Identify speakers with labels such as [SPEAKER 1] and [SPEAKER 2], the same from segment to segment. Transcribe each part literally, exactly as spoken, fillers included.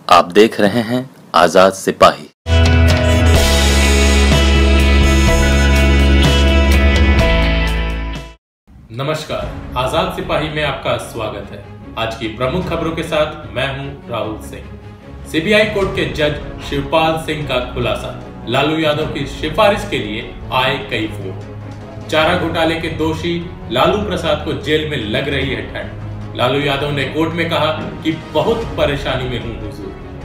[SPEAKER 1] आप देख रहे हैं आजाद सिपाही।
[SPEAKER 2] नमस्कार, आजाद सिपाही में आपका स्वागत है। आज की प्रमुख खबरों के साथ मैं हूं राहुल सिंह। सीबीआई कोर्ट के जज शिवपाल सिंह का खुलासा, लालू यादव की सिफारिश के लिए आए कई फोन। चारा घोटाले के दोषी लालू प्रसाद को जेल में लग रही है ठंड। लालू यादव ने कोर्ट में कहा कि बहुत परेशानी में हूं हुजूर।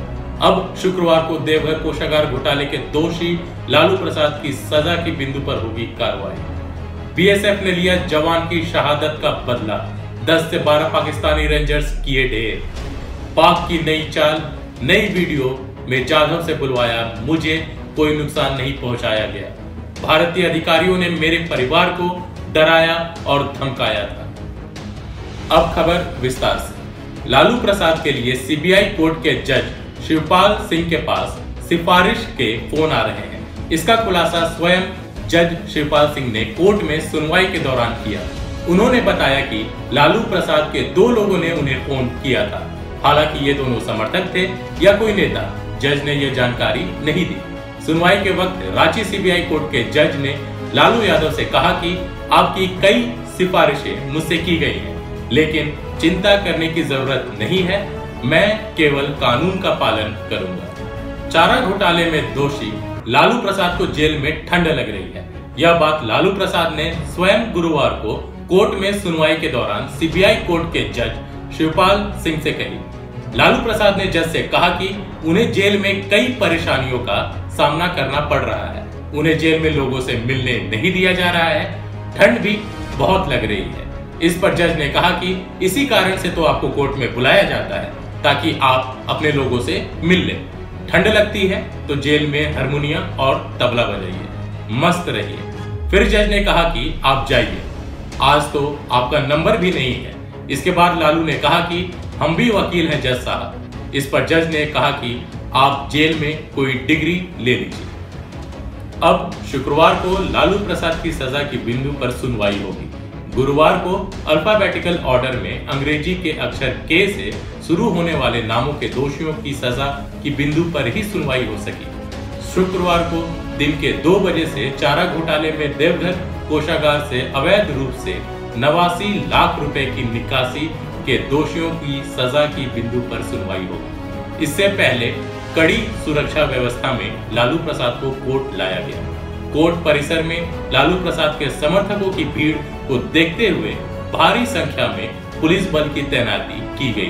[SPEAKER 2] अब शुक्रवार को देवघर कोषागार घोटाले के दोषी लालू प्रसाद की सजा की बिंदु पर होगी कार्रवाई। बीएसएफ ने लिया जवान की शहादत का बदला, दस से बारह पाकिस्तानी रेंजर्स किए ढेर। पाक की नई चाल, नई वीडियो में जाधव से बुलवाया, मुझे कोई नुकसान नहीं पहुंचाया गया। भारतीय अधिकारियों ने मेरे परिवार को डराया और धमकाया था। अब खबर विस्तार से। लालू प्रसाद के लिए सीबीआई कोर्ट के जज शिवपाल सिंह के पास सिफारिश के फोन आ रहे हैं। इसका खुलासा स्वयं जज शिवपाल सिंह ने कोर्ट में सुनवाई के दौरान किया। उन्होंने बताया कि लालू प्रसाद के दो लोगों ने उन्हें फोन किया था। हालांकि ये दोनों समर्थक थे या कोई नेता, जज ने यह जानकारी नहीं दी। सुनवाई के वक्त रांची सीबीआई कोर्ट के जज ने लालू यादव से कहा कि आपकी कई सिफारिशें मुझसे की गई हैं, लेकिन चिंता करने की जरूरत नहीं है, मैं केवल कानून का पालन करूंगा। चारा घोटाले में दोषी लालू प्रसाद को जेल में ठंड लग रही है। यह बात लालू प्रसाद ने स्वयं गुरुवार को कोर्ट में सुनवाई के दौरान सीबीआई कोर्ट के जज शिवपाल सिंह से कही। लालू प्रसाद ने जज से कहा कि उन्हें जेल में कई परेशानियों का सामना करना पड़ रहा है। उन्हें जेल में लोगों से मिलने नहीं दिया जा रहा है, ठंड भी बहुत लग रही है। इस पर जज ने कहा कि इसी कारण से तो आपको कोर्ट में बुलाया जाता है, ताकि आप अपने लोगों से मिल लें। ठंड लगती है तो जेल में हारमोनियम और तबला बजाइए, मस्त रहिए। फिर जज ने कहा कि आप जाइए, आज तो आपका नंबर भी नहीं है। इसके बाद लालू ने कहा कि हम भी वकील हैं जज साहब। इस पर जज ने कहा कि आप जेल में कोई डिग्री ले लीजिए। अब शुक्रवार को लालू प्रसाद की सजा की बिंदु पर सुनवाई होगी। गुरुवार को अल्फाबेटिकल ऑर्डर में अंग्रेजी के अक्षर के से शुरू होने वाले नामों के दोषियों की सजा की बिंदु पर ही सुनवाई हो सकी। शुक्रवार को दिन के दो बजे से चारा घोटाले में देवघर कोषागार से अवैध रूप से नवासी लाख रुपए की निकासी के दोषियों की सजा की बिंदु पर सुनवाई होगी। इससे पहले कड़ी सुरक्षा व्यवस्था में लालू प्रसाद को कोर्ट लाया गया। कोर्ट परिसर में लालू प्रसाद के समर्थकों की भीड़ को देखते हुए भारी संख्या में पुलिस बल की तैनाती की गई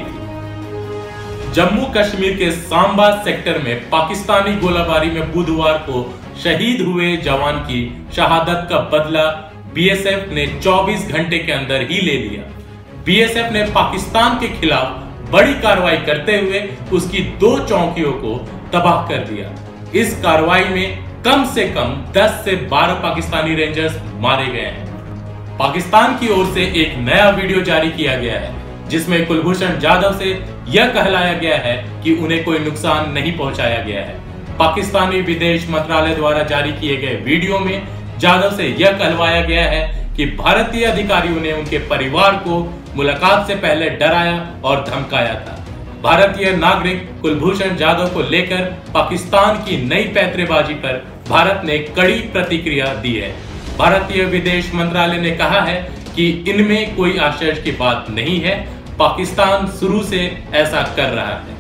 [SPEAKER 2] थी। जम्मू कश्मीर के सांबा सेक्टर में पाकिस्तानी गोलाबारी में बुधवार को शहीद हुए जवान की शहादत का बदला बीएसएफ ने चौबीस घंटे के अंदर ही ले लिया। बीएसएफ ने पाकिस्तान के खिलाफ बड़ी कार्रवाई करते हुए उसकी दो चौकियों को तबाह कर दिया। इस कार्रवाई में कम से कम दस से बारह पाकिस्तानी रेंजर्स मारे गए हैं। पाकिस्तान की ओर से एक नया वीडियो जारी किया गया है, जिसमें कुलभूषण जाधव से यह कहलाया गया है कि उन्हें कोई नुकसान नहीं पहुंचाया गया है। पाकिस्तानी विदेश मंत्रालय द्वारा जारी किए गए वीडियो में जाधव से यह कहलवाया गया है कि भारतीय अधिकारियों ने उनके परिवार को मुलाकात से पहले डराया और धमकाया था। भारतीय नागरिक कुलभूषण जाधव को लेकर पाकिस्तान की नई पैंतरेबाजी पर भारत ने कड़ी प्रतिक्रिया दी है। भारतीय विदेश मंत्रालय ने कहा है कि इनमें कोई आश्चर्य की बात नहीं है, पाकिस्तान शुरू से ऐसा कर रहा है।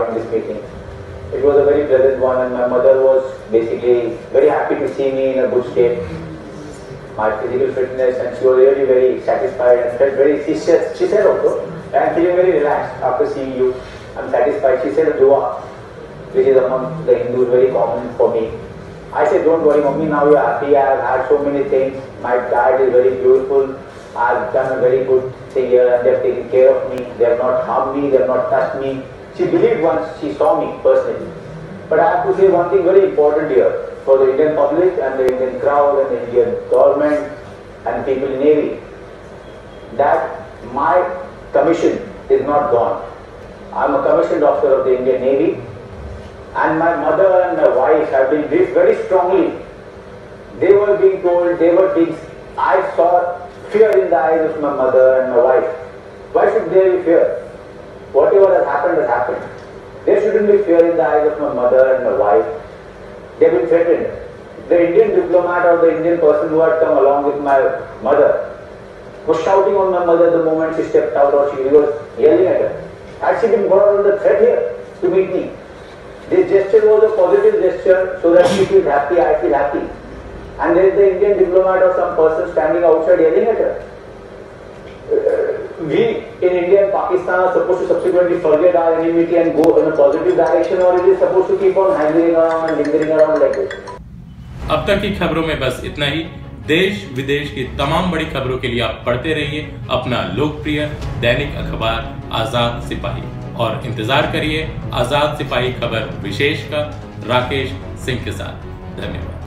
[SPEAKER 3] It was a very pleasant one, and my mother was basically very happy to see me in a good state, my physical fitness, and she was really very satisfied and felt very. She said, she said also, I am feeling very relaxed after seeing you. I'm satisfied. She said a dua, which is among the Hindus very common for me. I said, don't worry, mommy. Now you are happy. I have had so many things. My diet is very beautiful. I have done a very good thing here, and they have taken care of me. They have not harmed me. They have not touched me. She believed once she saw me personally. But I have to say one thing very important here for the Indian public and the Indian crowd and the Indian government and people in Navy, that my commission is not gone. I am a commissioned officer of the Indian Navy, and my mother and my wife have been briefed very strongly. They were being told, they were being, I saw fear in the eyes of my mother and my wife. Why should there be fear? Whatever has happened has happened. There shouldn't be fear in the eyes of my mother and my wife. They have been threatened. The Indian diplomat or the Indian person who had come along with my mother was shouting on my mother the moment she stepped out, or she was yelling at her. Had she been brought under threat here to meet me? This gesture was a positive gesture, so that she feels happy, I feel happy. And there is the Indian diplomat or some person standing outside yelling at her. Uh, we in India and Pakistan are supposed to subsequently forget our enmity and go in a positive direction, or it is supposed to keep on hanging around and lingering around like this?
[SPEAKER 2] अब तक की खबरों में बस इतना ही। देश विदेश की तमाम बड़ी खबरों के लिए आप पढ़ते रहिए अपना लोकप्रिय दैनिक अखबार आजाद सिपाही, और इंतजार करिए आजाद सिपाही खबर विशेष का राकेश सिंह के साथ। धन्यवाद।